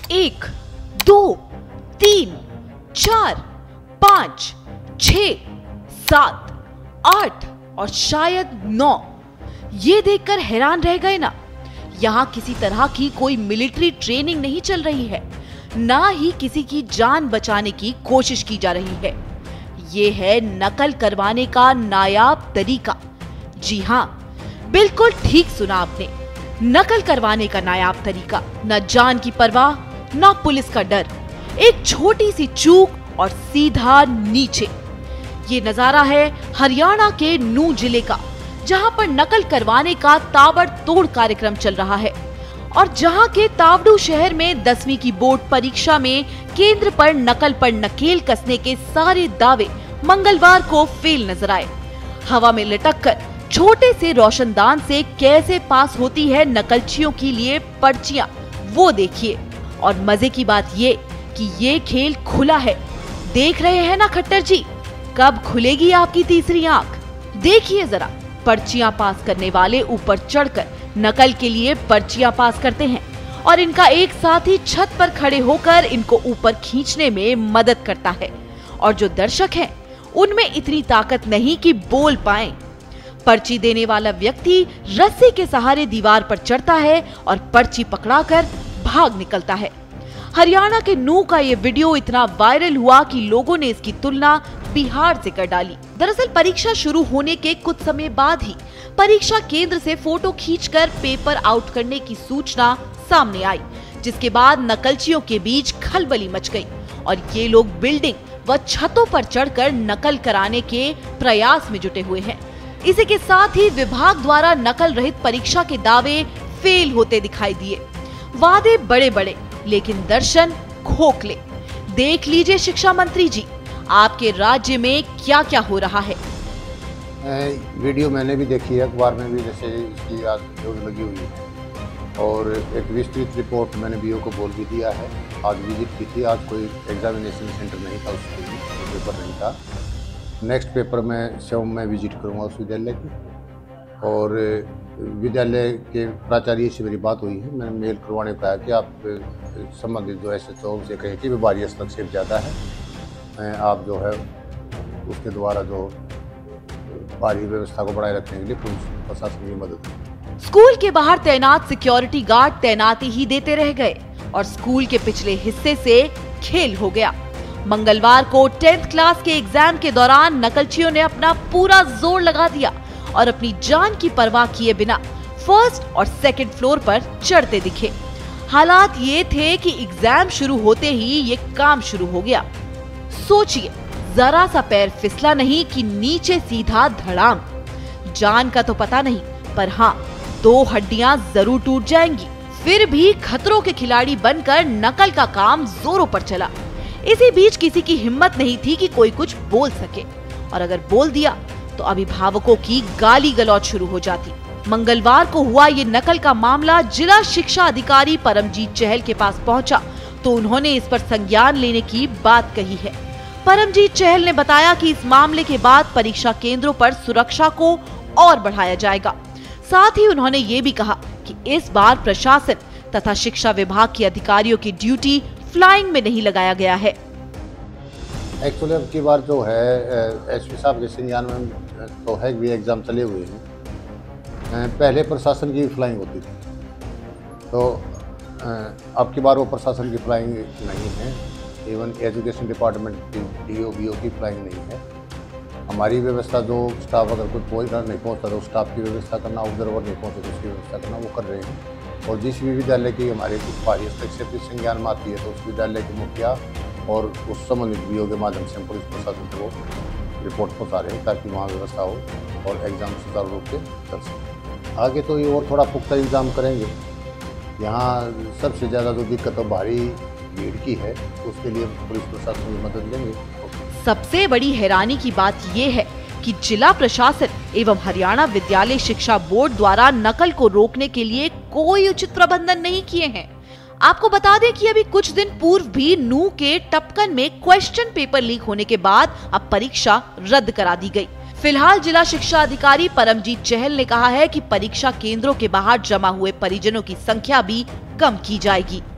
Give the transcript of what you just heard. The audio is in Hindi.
1, 2, 3, 4, 5, 6, 7, 8 और शायद 9। ये देखकर हैरान रह गए ना। यहाँ किसी तरह की कोई मिलिट्री ट्रेनिंग नहीं चल रही है, ना ही किसी की जान बचाने की कोशिश की जा रही है। ये है नकल करवाने का नायाब तरीका। जी हाँ, बिल्कुल ठीक सुना आपने, नकल करवाने का नायाब तरीका। न जान की परवाह, न पुलिस का डर, एक छोटी सी चूक और सीधा नीचे। ये नजारा है हरियाणा के नूह जिले का, जहां पर नकल करवाने का ताबड़तोड़ कार्यक्रम चल रहा है और जहां के तावड़ू शहर में 10वीं की बोर्ड परीक्षा में केंद्र पर नकेल कसने के सारे दावे मंगलवार को फेल नजर आए। हवा में लटककर छोटे से रोशनदान से कैसे पास होती है नकलचियों के लिए पर्चियां, वो देखिए। और मजे की बात ये कि ये खेल खुला है। देख रहे हैं ना खट्टर जी, कब खुलेगी आपकी तीसरी आंख? देखिए जरा, पर्चियां पास करने वाले ऊपर चढ़कर नकल के लिए पर्चियां पास करते हैं और इनका एक साथी छत पर खड़े होकर इनको ऊपर खींचने में मदद करता है। और जो दर्शक हैं, उनमें इतनी ताकत नहीं कि बोल पाएं। पर्ची देने वाला व्यक्ति रस्सी के सहारे दीवार पर चढ़ता है और पर्ची पकड़ाकर भाग निकलता है। हरियाणा के नूह का ये वीडियो इतना वायरल हुआ कि लोगों ने इसकी तुलना बिहार से कर डाली। दरअसल परीक्षा शुरू होने के कुछ समय बाद ही परीक्षा केंद्र से फोटो खींचकर पेपर आउट करने की सूचना सामने आई, जिसके बाद नकलचियों के बीच खलबली मच गई और ये लोग बिल्डिंग व छतों पर चढ़कर नकल कराने के प्रयास में जुटे हुए हैं। इसी के साथ ही विभाग द्वारा नकल रहित परीक्षा के दावे फेल होते दिखाई दिए। वादे बड़े बड़े लेकिन दर्शन खोखले। देख लीजिए शिक्षा मंत्री जी, आपके राज्य में क्या क्या हो रहा है। वीडियो मैंने भी देखी है, अखबार में भी जैसे इसकी आज न्यूज़ लगी हुई है और एक विस्तृत रिपोर्ट मैंने बीओ को बोल भी दिया है। आज विजिट की थी, आज कोई एग्जामिनेशन सेंटर नहीं था, उसके लिए पेपर नहीं था। नेक्स्ट पेपर में स्वयं मैं विजिट करूँगा उस विद्यालय की और विद्यालय के प्राचार्य से मेरी बात हुई है। मैंने मेल करवाने को कहा कि आप संबंधित जो SHO से कहें कि विभागीय हस्तक्षेप ज़्यादा है, आप जो है उसके द्वारा जो बाहरी व्यवस्था को बनाए रखने के लिए पुलिस प्रशासन की मदद करें। स्कूल के बाहर तैनात सिक्योरिटी गार्ड तैनाती ही देते रह गए और स्कूल के पिछले हिस्से से खेल हो गया। मंगलवार को 10th क्लास के एग्जाम के दौरान नकलचियों ने अपना पूरा जोर लगा दिया और अपनी जान की परवाह किए बिना फर्स्ट और सेकंड फ्लोर पर चढ़ते दिखे। हालात ये थे कि एग्जाम शुरू होते ही ये काम शुरू हो गया। सोचिए, जरा सा पैर फिसला नहीं कि नीचे सीधा धड़ाम। जान का तो पता नहीं, पर हाँ, 2 हड्डियां जरूर टूट जाएंगी। फिर भी खतरों के खिलाड़ी बनकर नकल का काम जोरों पर चला। इसी बीच किसी की हिम्मत नहीं थी कि कोई कुछ बोल सके, और अगर बोल दिया तो अभिभावकों की गाली गलौज शुरू हो जाती। मंगलवार को हुआ ये नकल का मामला जिला शिक्षा अधिकारी परमजीत चहल के पास पहुंचा तो उन्होंने इस पर संज्ञान लेने की बात कही है। परमजीत चहल ने बताया कि इस मामले के बाद परीक्षा केंद्रों पर सुरक्षा को और बढ़ाया जाएगा। साथ ही उन्होंने ये भी कहा कि इस बार प्रशासन तथा शिक्षा विभाग के अधिकारियों की ड्यूटी फ्लाइंग में नहीं लगाया गया है। एक्चुअली अब की बार जो है SP साहब के संज्ञान में तो है भी एग्ज़ाम चले हुए हैं। पहले प्रशासन की फ्लाइंग होती थी, तो अब की बार वो प्रशासन की फ्लाइंग नहीं है। इवन एजुकेशन डिपार्टमेंट की DO BO की फ्लाइंग नहीं है। हमारी व्यवस्था जो स्टाफ अगर कोई नहीं पहुंचता तो स्टाफ की व्यवस्था करना, ऑब्जर्वर नहीं पहुंचे तो उसकी व्यवस्था करना, वो कर रहे हैं। और जिस भी विद्यालय की हमारे बाहरी हस्तक्षेप की संज्ञान में आती है तो उस विद्यालय के मुखिया और उस संबंधित BO के माध्यम से पुलिस प्रशासन को रिपोर्ट पहुँचा रहे हैं ताकि वहाँ व्यवस्था हो और एग्ज़ाम सुचारू रूप से चल सके। आगे तो ये और थोड़ा पुख्ता इंतजाम करेंगे। यहाँ सबसे ज़्यादा जो दिक्कत है भारी भीड़ की है, उसके लिए पुलिस प्रशासन की मदद लेंगे। सबसे बड़ी हैरानी की बात ये है कि जिला प्रशासन एवं हरियाणा विद्यालय शिक्षा बोर्ड द्वारा नकल को रोकने के लिए कोई उचित प्रबंधन नहीं किए हैं। आपको बता दें कि अभी कुछ दिन पूर्व भी नूह के टपकन में क्वेश्चन पेपर लीक होने के बाद अब परीक्षा रद्द करा दी गई। फिलहाल जिला शिक्षा अधिकारी परमजीत चहल ने कहा है कि परीक्षा केंद्रों के बाहर जमा हुए परिजनों की संख्या भी कम की जाएगी।